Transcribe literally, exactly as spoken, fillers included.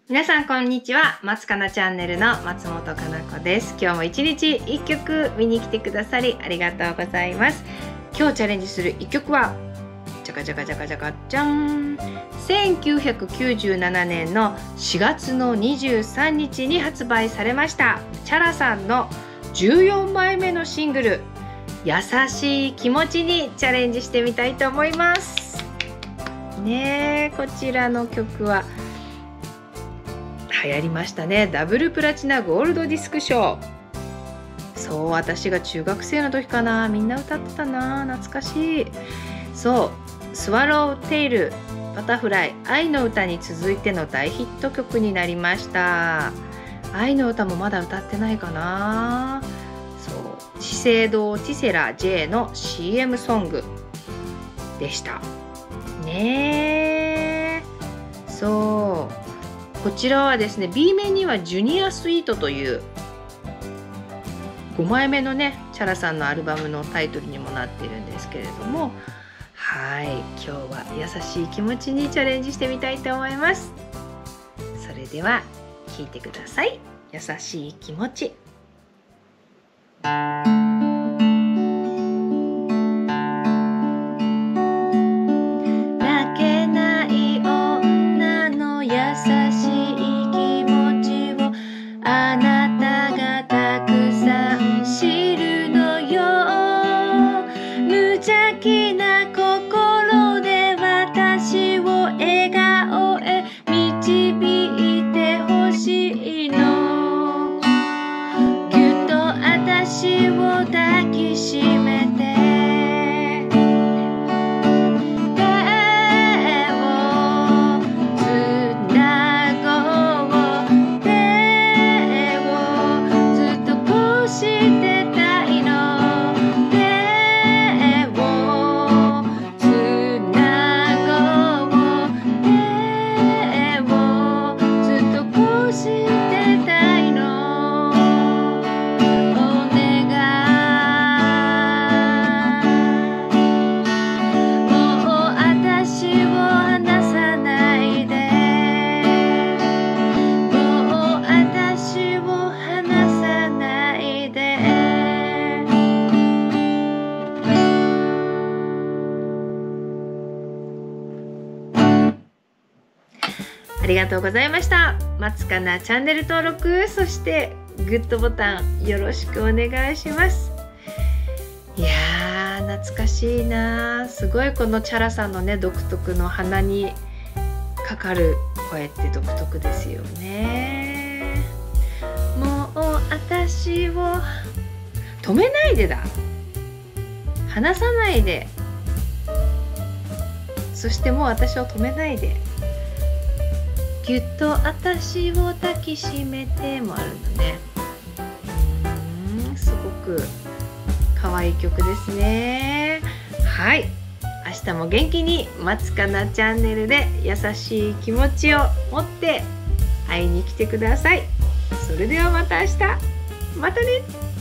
皆さんこんにちは。松かなチャンネルの松本かな子です。今日も一日一曲見に来てくださりありがとうございます。今日チャレンジする一曲はじゃかじゃかじゃかじゃかじゃん、せんきゅうひゃくきゅうじゅうななねんのしがつのにじゅうさんにちに発売されましたチャラさんのじゅうよんまいめのシングル「優しい気持ち」にチャレンジしてみたいと思いますね。えこちらの曲は流行りましたね。ダブルプラチナゴールドディスク賞。そう、私が中学生の時かな。みんな歌ってたな。懐かしい。そう、スワローテイル、バタフライ、愛の歌に続いての大ヒット曲になりました。愛の歌もまだ歌ってないかな。そう、資生堂ティセラ ジェイ の シーエム ソングでしたね。えそうこちらはですね B 面にはジュニアスイートというごまいめのねチャラさんのアルバムのタイトルにもなっているんですけれども、はい今日は優しい気持ちにチャレンジしてみたいと思います。それでは聴いてください。優しい気持ち。ありがとうございました。松かなチャンネル登録、そしてグッドボタンよろしくお願いします。いやー懐かしいな。すごいこのチャラさんのね独特の鼻にかかる声って独特ですよね。もう私を止めないでだ。離さないで。そしてもう私を止めないで。ぎゅっと私を抱きしめてもあるのね。うーんすごく可愛い曲ですね。はい、明日も元気に松かなチャンネルで優しい気持ちを持って会いに来てください。それではまた明日。またね。